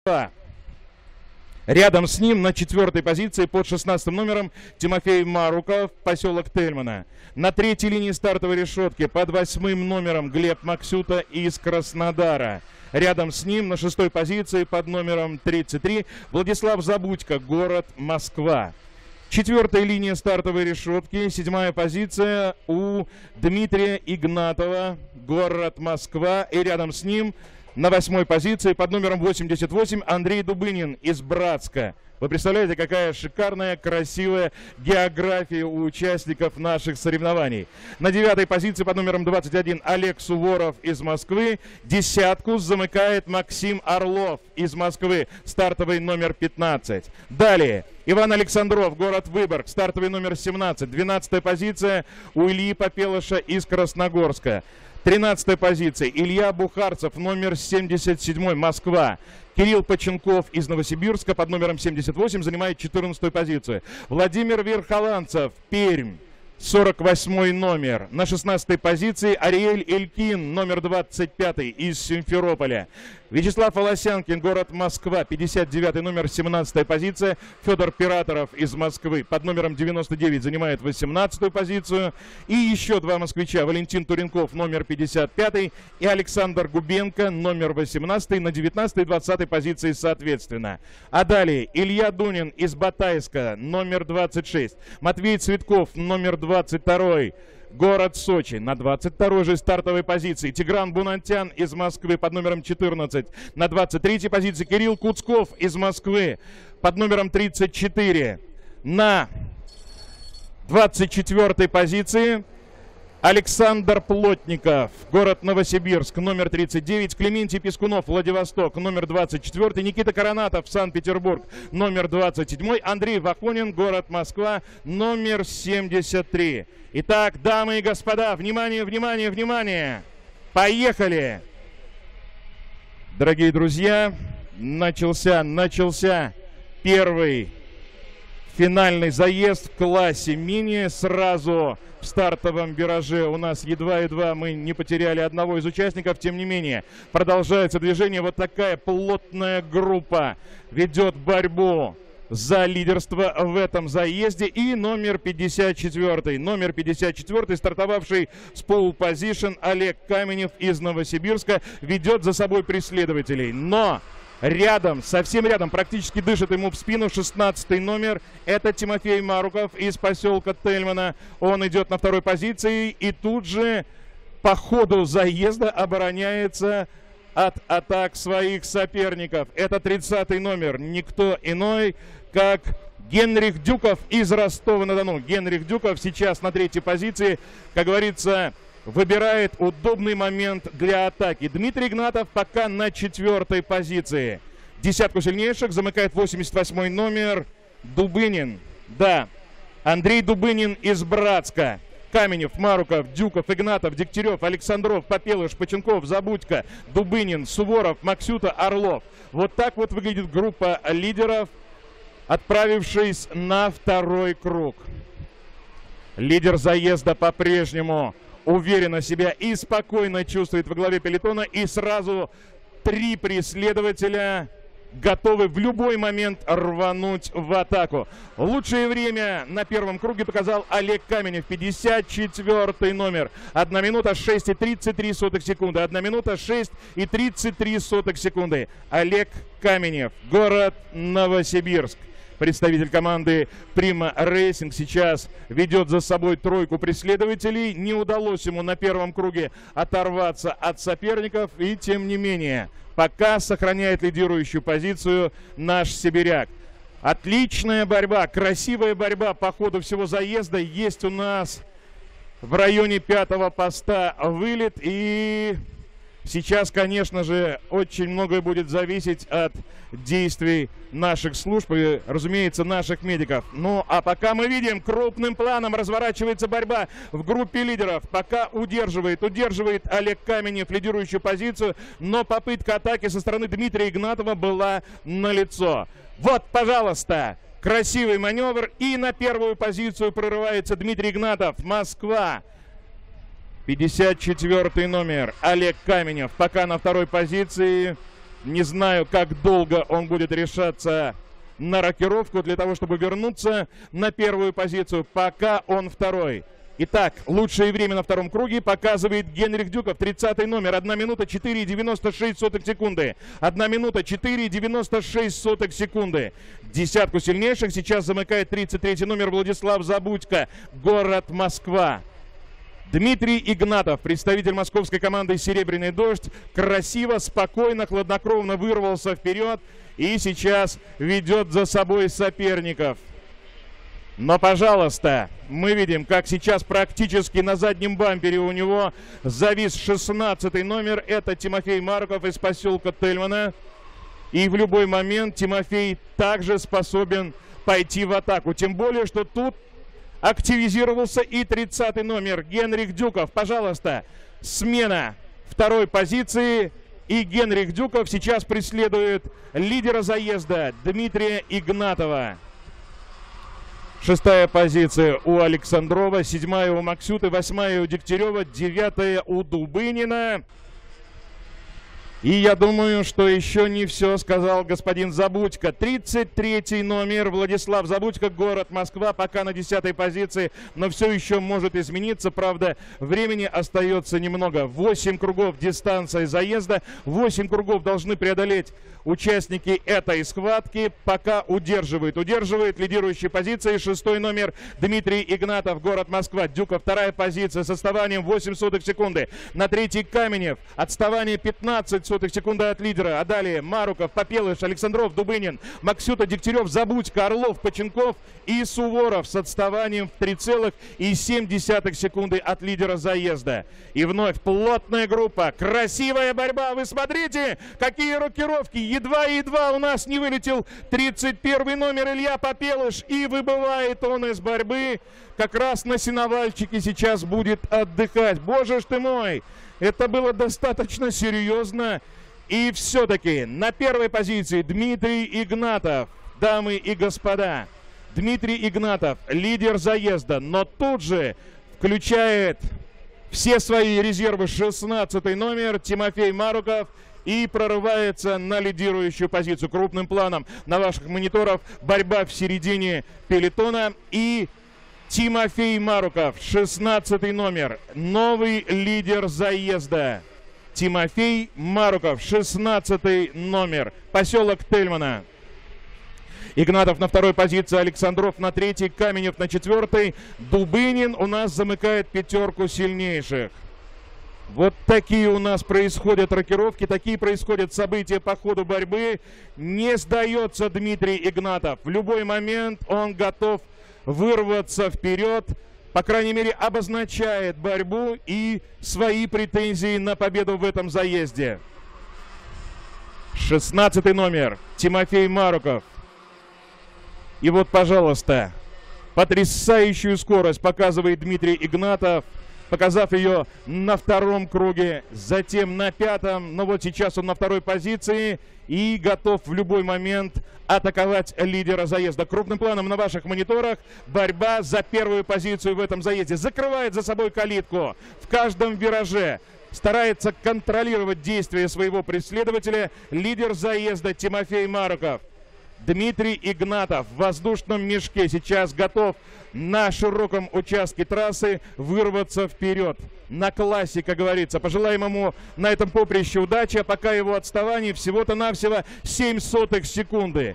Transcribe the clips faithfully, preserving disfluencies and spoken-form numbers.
Рядом с ним на четвертой позиции под шестнадцатым номером Тимофей Маруков, поселок Тельмана. На третьей линии стартовой решетки под восьмым номером Глеб Максюта из Краснодара. Рядом с ним на шестой позиции под номером тридцать три Владислав Забудько, город Москва. Четвертая линия стартовой решетки, седьмая позиция у Дмитрия Игнатова, город Москва. И рядом с ним на восьмой позиции под номером восемьдесят восемь Андрей Дубынин из Братска. Вы представляете, какая шикарная, красивая география у участников наших соревнований. На девятой позиции под номером двадцать один Олег Суворов из Москвы. Десятку замыкает Максим Орлов из Москвы, стартовый номер пятнадцать. Далее Иван Александров, город Выборг, стартовый номер семнадцать. двенадцатая позиция у Ильи Попелыша из Красногорска. тринадцатая позиция Илья Бухарцев, номер семьдесят семь, Москва. Кирилл Поченков из Новосибирска под номером семьдесят восемь занимает четырнадцатую позицию. Владимир Верхоланцев, Пермь, сорок восьмой номер. На шестнадцатой позиции Ариэль Элькин, номер двадцать пять из Симферополя. Вячеслав Волосянкин, город Москва, пятьдесят девятый номер, семнадцатая позиция. Федор Пираторов из Москвы под номером девяносто девять занимает восемнадцатую позицию. И еще два москвича: Валентин Туренков, номер пятьдесят пять, и Александр Губенко, номер восемнадцать, на девятнадцатой и двадцатой позиции соответственно. А далее Илья Дунин из Батайска, номер двадцать шесть. Матвей Цветков, номер двадцать два, город Сочи, на двадцать второй же стартовой позиции. Тигран Бунантян из Москвы под номером четырнадцать. На двадцать третьей позиции Кирилл Куцков из Москвы под номером тридцать четыре. На двадцать четвёртой позиции Александр Плотников, город Новосибирск, номер тридцать девять. Клементий Пискунов, Владивосток, номер двадцать четыре. Никита Коронатов, Санкт-Петербург, номер двадцать семь. Андрей Вахонин, город Москва, номер семьдесят три. Итак, дамы и господа, внимание, внимание, внимание! Поехали! Дорогие друзья, начался, начался первый финальный заезд в классе мини. Сразу в стартовом вираже у нас едва-едва мы не потеряли одного из участников. Тем не менее, продолжается движение. Вот такая плотная группа ведет борьбу за лидерство в этом заезде. И номер пятьдесят четыре. Номер пятьдесят четыре, стартовавший с пол позишн, Олег Каменев из Новосибирска, ведет за собой преследователей. Но рядом, совсем рядом, практически дышит ему в спину шестнадцатый номер. Это Тимофей Маруков из поселка Тельмана. Он идет на второй позиции и тут же по ходу заезда обороняется от атак своих соперников. Это тридцатый номер, никто иной, как Генрих Дюков из Ростова-на-Дону. Генрих Дюков сейчас на третьей позиции, как говорится, выбирает удобный момент для атаки. Дмитрий Игнатов пока на четвертой позиции. Десятку сильнейших замыкает восемьдесят восьмой номер Дубынин. Да, Андрей Дубынин из Братска. Каменев, Маруков, Дюков, Игнатов, Дегтярев, Александров, Попелыш, Поченков, Забудько, Дубынин, Суворов, Максюта, Орлов. Вот так вот выглядит группа лидеров, отправившись на второй круг. Лидер заезда по-прежнему уверенно себя и спокойно чувствует во главе пелотона. И сразу три преследователя готовы в любой момент рвануть в атаку. Лучшее время на первом круге показал Олег Каменев, пятьдесят четвёртый номер. одна минута шесть и тридцать три сотых секунды. одна минута шесть и тридцать три сотых секунды. Олег Каменев, город Новосибирск. Представитель команды Prima Racing сейчас ведет за собой тройку преследователей. Не удалось ему на первом круге оторваться от соперников. И тем не менее, пока сохраняет лидирующую позицию наш сибиряк. Отличная борьба, красивая борьба по ходу всего заезда. Есть у нас в районе пятого поста вылет. И сейчас, конечно же, очень многое будет зависеть от действий наших служб и, разумеется, наших медиков. Ну, а пока мы видим, крупным планом разворачивается борьба в группе лидеров. Пока удерживает, удерживает Олег Каменев лидирующую позицию, но попытка атаки со стороны Дмитрия Игнатова была налицо. Вот, пожалуйста, красивый маневр, и на первую позицию прорывается Дмитрий Игнатов, Москва. пятьдесят четвёртый номер Олег Каменев пока на второй позиции. Не знаю, как долго он будет решаться на рокировку для того, чтобы вернуться на первую позицию. Пока он второй. Итак, лучшее время на втором круге показывает Генрих Дюков, тридцатый номер, одна минута четыре девяносто шесть сотых секунды. одна минута четыре девяносто шесть сотых секунды. Десятку сильнейших сейчас замыкает тридцать третий номер Владислав Забудько, город Москва. Дмитрий Игнатов, представитель московской команды «Серебряный дождь», красиво, спокойно, хладнокровно вырвался вперед и сейчас ведет за собой соперников. Но, пожалуйста, мы видим, как сейчас практически на заднем бампере у него завис шестнадцатый номер. Это Тимофей Марков из поселка Тельмана. И в любой момент Тимофей также способен пойти в атаку. Тем более, что тут активизировался и тридцатый номер Генрих Дюков. Пожалуйста, смена второй позиции. И Генрих Дюков сейчас преследует лидера заезда Дмитрия Игнатова. Шестая позиция у Александрова, седьмая у Максюты, восьмая у Дегтярева, девятая у Дубынина. И я думаю, что еще не все сказал господин Забудько. тридцать третий номер Владислав Забудько, город Москва, пока на десятой позиции, но все еще может измениться. Правда, времени остается немного. восемь кругов дистанция заезда, восемь кругов должны преодолеть участники этой схватки. Пока удерживает, удерживает лидирующие позиции шестой номер Дмитрий Игнатов, город Москва. Дюков вторая позиция с отставанием восемь сотых секунды. На третий Каменев, отставание пятнадцать сотых секунды от лидера. А далее Маруков, Попелыш, Александров, Дубынин, Максюта, Дегтярев, Забудько, Орлов, Поченков и Суворов с отставанием в три целых семь десятых секунды от лидера заезда. И вновь плотная группа, красивая борьба. Вы смотрите, какие рокировки. Едва-едва у нас не вылетел тридцать первый номер Илья Попелыш. И выбывает он из борьбы. Как раз на сеновальчике сейчас будет отдыхать. Боже ж ты мой! Это было достаточно серьезно. И все-таки на первой позиции Дмитрий Игнатов. Дамы и господа, Дмитрий Игнатов, лидер заезда. Но тут же включает все свои резервы шестнадцатый номер Тимофей Маруков. И прорывается на лидирующую позицию. Крупным планом на ваших мониторах борьба в середине пелотона. И Тимофей Маруков, шестнадцатый номер, новый лидер заезда. Тимофей Маруков, шестнадцатый номер, поселок Тельмана. Игнатов на второй позиции, Александров на третьей, Каменев на четвертой. Дубынин у нас замыкает пятерку сильнейших. Вот такие у нас происходят рокировки, такие происходят события по ходу борьбы. Не сдается Дмитрий Игнатов. В любой момент он готов вырваться вперед. По крайней мере, обозначает борьбу и свои претензии на победу в этом заезде. шестнадцатый номер Тимофей Маруков. И вот, пожалуйста, потрясающую скорость показывает Дмитрий Игнатов, показав ее на втором круге, затем на пятом. Но вот сейчас он на второй позиции и готов в любой момент атаковать лидера заезда. Крупным планом на ваших мониторах борьба за первую позицию в этом заезде. Закрывает за собой калитку в каждом вираже. Старается контролировать действия своего преследователя лидер заезда Тимофей Маруков. Дмитрий Игнатов в воздушном мешке сейчас готов на широком участке трассы вырваться вперед. На классе, как говорится. Пожелаем ему на этом поприще удачи, а пока его отставание всего-то навсего семь сотых секунды.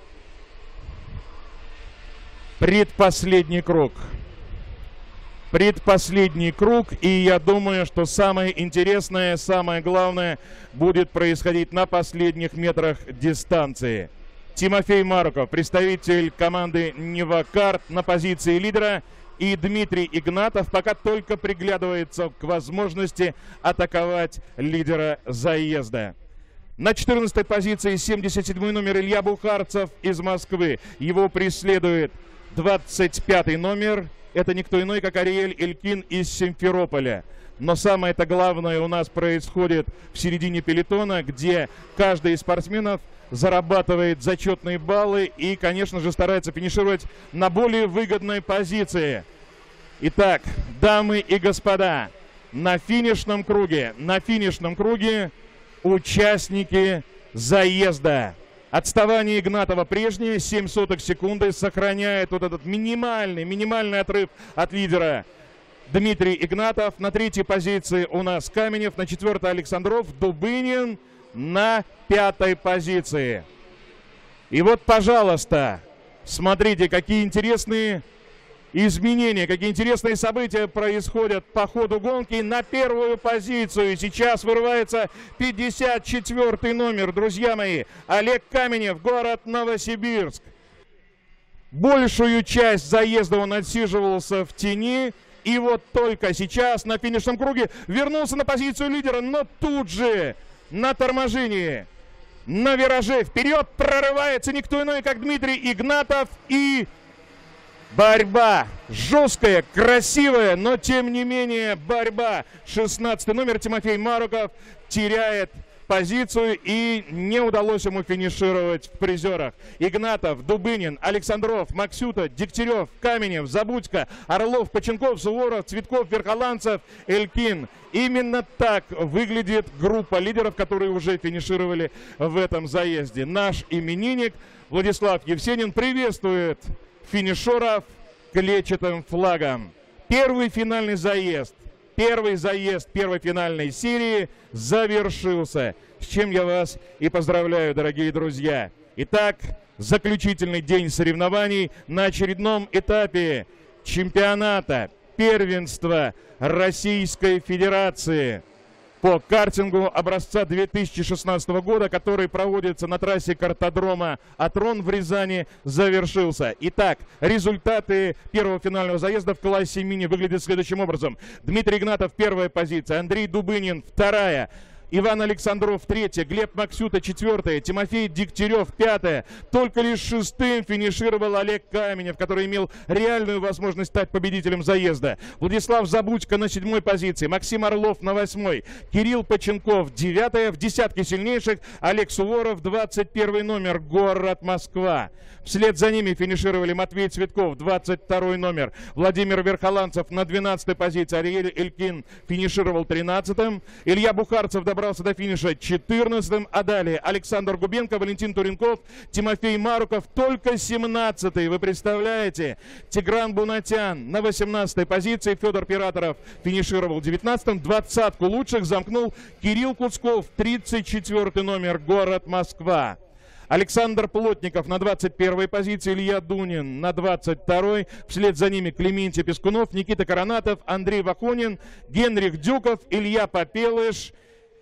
Предпоследний круг. Предпоследний круг, и я думаю, что самое интересное, самое главное будет происходить на последних метрах дистанции. Тимофей Маруков, представитель команды Невакарт, на позиции лидера. И Дмитрий Игнатов пока только приглядывается к возможности атаковать лидера заезда. На четырнадцатой позиции семьдесят седьмой номер Илья Бухарцев из Москвы. Его преследует двадцать пятый номер. Это никто иной, как Ариэль Элькин из Симферополя. Но самое-то главное у нас происходит в середине пелотона, где каждый из спортсменов зарабатывает зачетные баллы и, конечно же, старается финишировать на более выгодной позиции. Итак, дамы и господа, на финишном круге, на финишном круге участники заезда. Отставание Игнатова прежнее, семь сотых секунды, сохраняет вот этот минимальный, минимальный отрыв от лидера Дмитрий Игнатов. На третьей позиции у нас Каменев, на четвертой Александров, Дубынин на пятой позиции. И вот, пожалуйста, смотрите, какие интересные изменения, какие интересные события происходят по ходу гонки. На первую позицию сейчас вырывается пятьдесят четвёртый номер, друзья мои. Олег Каменев, город Новосибирск. Большую часть заезда он отсиживался в тени. И вот только сейчас на финишном круге вернулся на позицию лидера, но тут же на торможении, на вираже вперед прорывается никто иной, как Дмитрий Игнатов. И борьба жесткая, красивая, но тем не менее борьба. шестнадцатый номер Тимофей Маруков теряет позицию, и не удалось ему финишировать в призерах. Игнатов, Дубынин, Александров, Максюта, Дегтярев, Каменев, Забудько, Орлов, Поченков, Суворов, Цветков, Верхоланцев, Элькин. Именно так выглядит группа лидеров, которые уже финишировали в этом заезде. Наш именинник Владислав Евсенин приветствует финишеров клетчатым флагом. Первый финальный заезд, первый заезд первой финальной серии завершился, с чем я вас и поздравляю, дорогие друзья. Итак, заключительный день соревнований на очередном этапе чемпионата первенства Российской Федерации по картингу образца две тысячи шестнадцатого года, который проводится на трассе картодрома Атрон в Рязани, завершился. Итак, результаты первого финального заезда в классе мини выглядят следующим образом. Дмитрий Игнатов первая позиция, Андрей Дубынин вторая, Иван Александров третья, Глеб Максюта четвертая, Тимофей Дегтярев пятая. Только лишь шестым финишировал Олег Каменев, который имел реальную возможность стать победителем заезда. Владислав Забудько на седьмой позиции, Максим Орлов на восьмой, Кирилл Поченков девятая, в десятке сильнейших Олег Суворов двадцать первый номер, город Москва. Вслед за ними финишировали Матвей Цветков двадцать второй номер, Владимир Верхоланцев на двенадцатой позиции, Ариэль Элькин финишировал тринадцатым, Илья Бухарцев добрался до финиша четырнадцатым, а далее Александр Губенко, Валентин Туренков, Тимофей Маруков только семнадцатый. Вы представляете? Тигран Бунатян на восемнадцатой позиции, Федор Пираторов финишировал девятнадцатым, двадцатку лучших замкнул Кирилл Куцков, тридцать четвёртый номер, город Москва. Александр Плотников на двадцать первой позиции, Илья Дунин на двадцать второй. Вслед за ними Клементий Пескунов, Никита Коронатов, Андрей Вахонин, Генрих Дюков, Илья Попелыш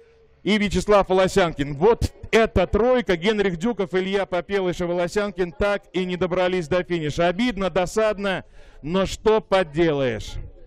и Вячеслав Волосянкин. Вот эта тройка, Генрих Дюков, Илья Попелыш и Волосянкин, так и не добрались до финиша. Обидно, досадно, но что поделаешь.